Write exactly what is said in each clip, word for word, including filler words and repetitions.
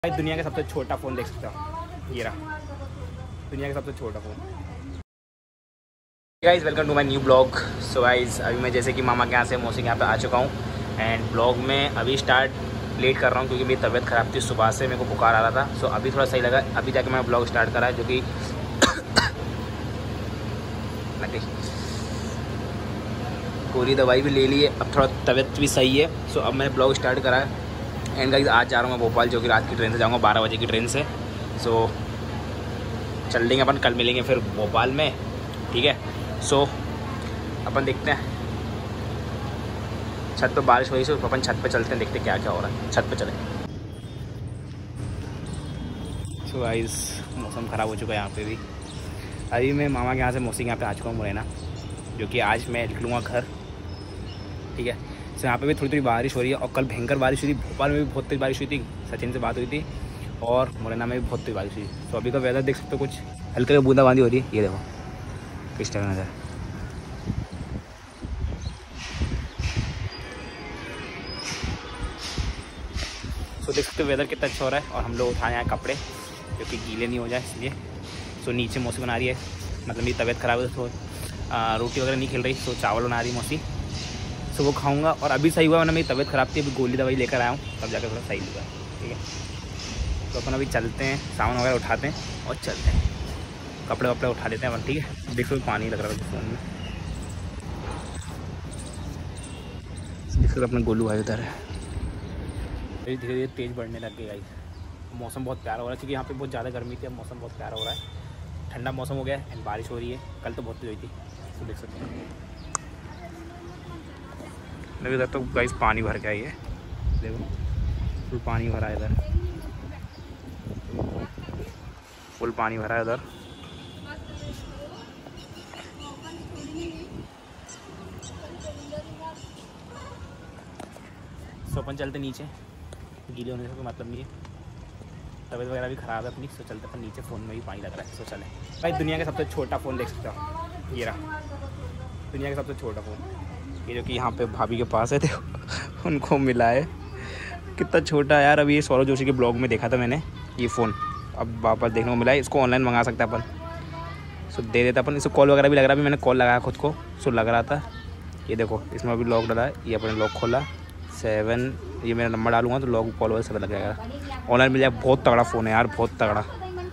भाई दुनिया का सबसे छोटा फ़ोन देख सकते हो, ये रहा दुनिया का सबसे छोटा phone. Guys welcome to my new blog. So guys अभी मैं जैसे कि मामा के यहाँ से मौसी के यहाँ पे आ चुका हूँ एंड ब्लॉग में अभी स्टार्ट लेट कर रहा हूँ क्योंकि मेरी तबीयत ख़राब थी। सुबह से मेरे को बुखार आ रहा था, सो अभी थोड़ा सही लगा, अभी जाके मैं ब्लॉग स्टार्ट करा है जो कि पूरी दवाई भी ले ली है, अब थोड़ा तबीयत भी सही है। सो अब मैंने ब्लॉग स्टार्ट करा है एंड गाइस आज जा रहा हूँ मैं भोपाल, जो कि रात की ट्रेन से जाऊँगा, बारह बजे की ट्रेन से। सो चल लेंगे अपन, कल मिलेंगे फिर भोपाल में, ठीक है। सो अपन देखते हैं, छत पे बारिश हो रही है, सो अपन छत पे चलते हैं, देखते हैं क्या क्या हो रहा है, छत पे चलें। सो गाइस मौसम ख़राब हो चुका है यहाँ पे भी। अभी मैं मामा के यहाँ से मौसी के यहाँ पे आ चुका हूँ मुरैना, जो कि आज मैं निकलूँगा घर, ठीक है। तो यहाँ पे भी थोड़ी थोड़ी बारिश हो रही है और कल भयंकर बारिश हुई थी, भोपाल में भी बहुत तेज़ बारिश हुई थी, सचिन से बात हुई थी, और मुरैना में भी बहुत तेज़ बारिश हुई। तो अभी का वेदर देख सकते हो, कुछ हल्के बूंदाबांदी हो रही है, ये देखो किस तरह नज़र। तो देख सकते हो वेदर कितना अच्छा हो रहा है, और हम लोग उठाए आए कपड़े जो कि गीले नहीं हो जाए इसलिए। सो नीचे मौसी बना रही है, मतलब मेरी तबीयत ख़राब है तो रोटी वगैरह नहीं खिल रही, तो चावल बना रही मौसी, सो वो खाऊंगा। और अभी सही हुआ, वरना मेरी तबीयत ख़राब थी, अभी गोली दवाई लेकर आया हूँ, तब जाकर थोड़ा सही हुआ, ठीक है। तो अपन अभी चलते हैं, सामान वगैरह उठाते हैं और चलते हैं, कपड़े वपड़े उठा लेते हैं अपन, ठीक है। देखो पानी लग रहा है फ़ोन में, देखो अपना गोलू भाई उधर है। धीरे धीरे तेज़ बढ़ने लग गई गाइस, मौसम बहुत प्यारा हो रहा है क्योंकि यहाँ पे बहुत ज़्यादा गर्मी थी, अब मौसम बहुत प्यारा हो रहा है, ठंडा मौसम हो गया है एंड बारिश हो रही है। कल तो बहुत तेज हुई थी, तो देख सकते हैं। देखो इधर तो गाइस पानी भर गया, ये देखो फुल पानी भरा है इधर, फुल पानी भरा है इधर। सो अपन चलते नीचे, गीले होने से कोई मतलब नहीं है, तबीयत वगैरह भी ख़राब है अपनी, सो चलते अपन नीचे। फ़ोन में भी पानी लग रहा है, सो चले। भाई दुनिया का सबसे छोटा फ़ोन देख सकते हो, ये रहा दुनिया का सबसे छोटा फ़ोन, ये जो कि यहाँ पे भाभी के पास है, देखो उनको मिला है, कितना छोटा है यार। अभी ये सौरभ जोशी के ब्लॉग में देखा था मैंने ये फ़ोन, अब वापस देखने को मिला है। इसको ऑनलाइन मंगा सकते हैं अपन, सो दे देता अपन। इसको कॉल वगैरह भी लग रहा है, अभी मैंने कॉल लगाया खुद को, सो लग रहा था। ये देखो इसमें अभी लॉक डला है, ये अपने लॉक खोला, सेवन ये मेरा नंबर डालूंगा तो लॉक कॉल वगैरह सब लग जाएगा, ऑनलाइन मिल जाएगा। बहुत तगड़ा फ़ोन है यार, बहुत तगड़ा।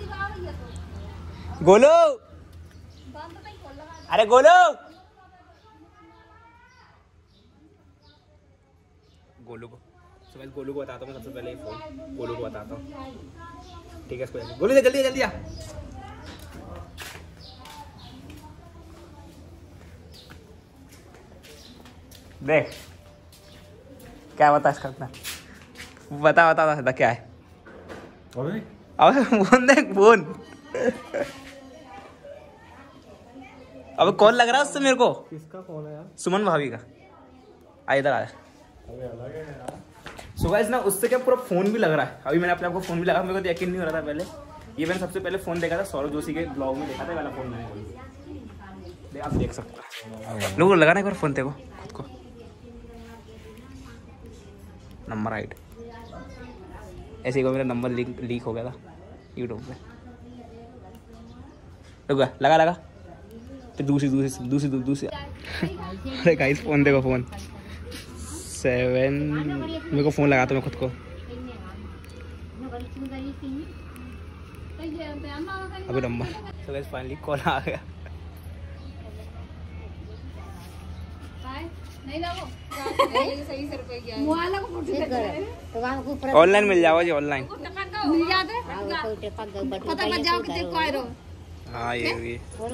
गोलू, अरे गोलू, गोलू को तो मैं गोलू को बताता हूँ सबसे पहले, ये फ़ोन गोलू को बताता हूँ, ठीक है। इसको गोलू से जल्दी जल्दी आ, देख क्या बता इसका, इतना बता बता बता क्या है। अबे अबे फोन देख, फोन अबे कॉल लग रहा है उससे मेरे को। किसका फोन है यार? सुमन भाभी का। आ इधर आ। सो गाइस ना उससे क्या पूरा फोन भी लग रहा है, अभी मैंने अपने आपको फोन भी लगा, मेरे को यकीन नहीं हो रहा था पहले। ये मैंने सबसे पहले फोन देखा था सौरभ जोशी के ब्लॉग में, देखा था वाला फोन मैंने, आप देख सकते हो। लोगों लगाना एक बार फोन देखो खुद को, नंबर राइट ऐसे ही को मेरा नंबर लीक लीक हो गया था यूट्यूब पे। रुका लगा लगा फिर दूसरी दूसरी दूसरी दूसरी अरे गाइस फोन देखो, फोन सेवन मेरे को फ़ोन लगाता मैं खुद को। अभी नंबर तो गाइस फाइनली कॉल आ गया। ऑनलाइन मिल जाओ जी, ऑनलाइन हाँ ये भी।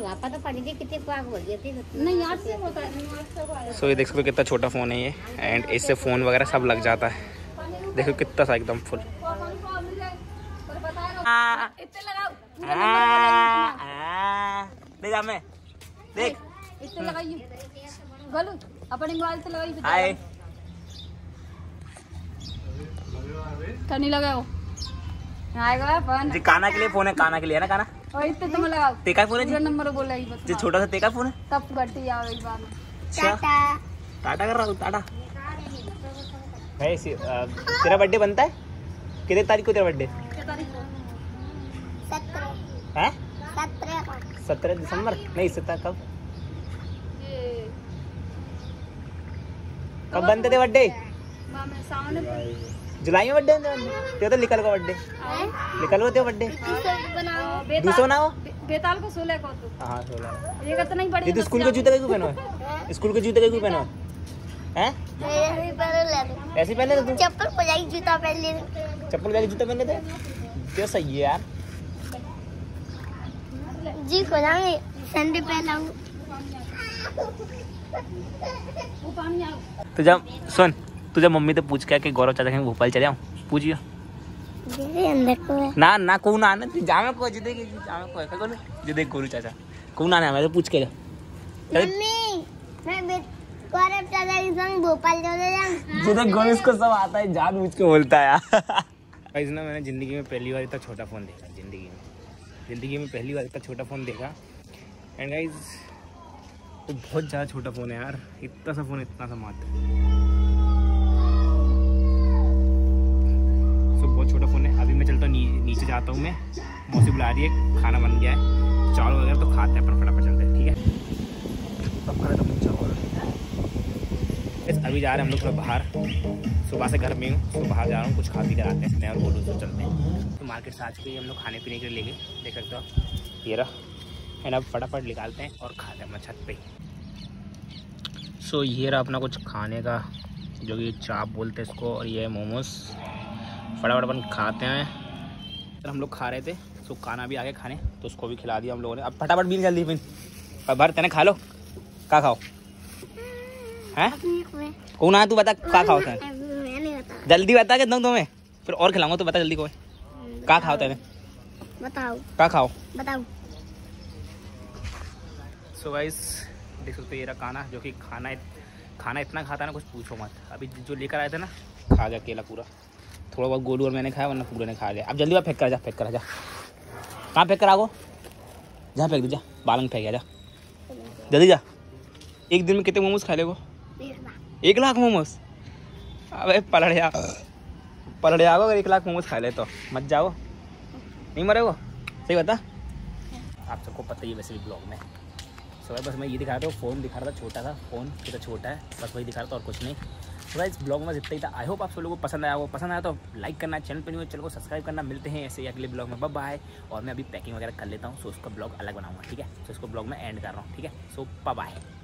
सो ये देख सकते हो कितना छोटा फ़ोन है ये, एंड इससे फ़ोन वगैरह सब लग जाता है। देखो कितना सा एकदम फुल। देख मैं देख अपने मोबाइल से लगाई, हाय करनी लगाओ आएगा अपन जी। काना के लिए फोन है, काना के लिए है ना, काना और इतने तुम लगाओ। तेका फोन है जी, नंबर बोला ही बस जी छोटा सा तेका फोन है, तब गट्टी आ गई बात। टाटा टाटा कर रहा हूँ, टाटा। भाई तेरा बर्थडे बनता है कितने तारीख को तेरा बर्थडे? है सत्रह दिसंबर नहीं सत्रह कब कब बनते थे बर्थडे? जुलाई में बर्थडे तेरा तो निकल का बर्थडे निकल वो तेरा बर्थडे दूसरा ना हो बेताल को सोलह को तो हाँ सोलह ये तो नहीं पड़ी। ये तो स्कूल के जूते क्यों पहनो है? स्कूल के जूते क्यों पहनो है? ऐसे पहने थे तू? चप्पल पजाई जूता पहन ले चप्पल वाले जूते पहने थे तो सही है यार जी को जाएंगे संडे पहना तो जब सुन तू जब मम्मी तो पूछ के कि गौरव चाचा के भोपाल चले आऊं पूछियो अंदर को ना ना कौन आना तू जामे को जिदे की जामे को है कौन जिदे गुरु चाचा कौन आना है मैं तो पूछ के जा मम्मी मैं गौरव चाचा के संग भोपाल चले जाऊं जिदे गुरु इसको सब आता है जान मुझ को बोलता है गाइस ना मैंने जिंदगी में पहली बार इतना छोटा फोन देखा जिंदगी में जिंदगी में पहली बार इतना छोटा फोन देखा एंड गाइस तो बहुत ज़्यादा छोटा फ़ोन है यार इतना सा फ़ोन इतना सा मात्र सो बहुत छोटा फ़ोन है। अभी मैं चलता हूँ नी, नीचे जाता हूँ मैं मौसी बुला रही है खाना बन गया है चावल वगैरह तो खाते हैं अपन फटाफट चलते हैं ठीक है। तब खाना तो चावल अभी जा रहे हैं हम लोग थोड़ा बाहर सुबह से घर में हूँ तो बाहर जा रहा हूँ कुछ खा पी कर आते हैं मैं और बोलूँ तो चलते हैं। तो मार्केट से आज के हम लोग खाने पीने के लिए ले गए देख सकते हो ये रहा एंड अब फटाफट निकालते हैं और खाते हैं अपना छत पे। सो so, ये रहा अपना कुछ खाने का जो कि चाप बोलते हैं इसको और ये है मोमोज फटाफट अपन खाते हैं। तो हम लोग खा रहे थे सो खाना भी आ गया खाने तो उसको भी खिला दिया हम लोगों ने। अब फटाफट भी जल्दी फिर अब भर तेने खा लो क्या खाओ हैं कौन आया तू बता क्या खाओ तेने जल्दी बता के दम तुम्हें फिर और खिलाऊंगा तो बता जल्दी कोई क्या खाओ तेने बताओ क्या खाओ बताओ। सो गाइस देख सकते हो ये रहा खाना जो कि खाना खाना इतना खाता है ना कुछ पूछो मत। अभी जो लेकर आए थे ना खा गया अकेला पूरा थोड़ा बहुत गोलू और मैंने खाया वरना पूरे ने खा लिया। अब जल्दी बात फेंक कर जा फेंक कर जा कहाँ फेंक कर आगो जहाँ फेंक दे जा बालंग फेंक जा जल्दी जा। एक दिन में कितने मोमोज खा लेगो एक लाख मोमोज अबे पलट जा पलट जाओ अगर एक लाख मोमोज खा ले तो मत जाओ नहीं मरेगो सही बता। आप सबको पता ही है वैसे भी ब्लॉग में सो बस मैं ये दिखा रहा था फ़ोन दिखा रहा था छोटा सा फ़ोन कितना छोटा है बस वही दिखा रहा था और कुछ नहीं। तो इस ब्लॉग में जितना ही था आई होप आप सब लोगों को पसंद आया वो पसंद आया तो लाइक करना चैनल पर नहीं चैनल को सब्सक्राइब करना। मिलते हैं ऐसे ही अगले ब्लॉग में बाय बाय। और मैं अभी पैकिंग वगैरह कर लेता हूँ सो उसका ब्लॉग अलग बनाऊँगा ठीक है। सो इसको ब्लॉग में एंड कर रहा हूँ ठीक है। So bye bye.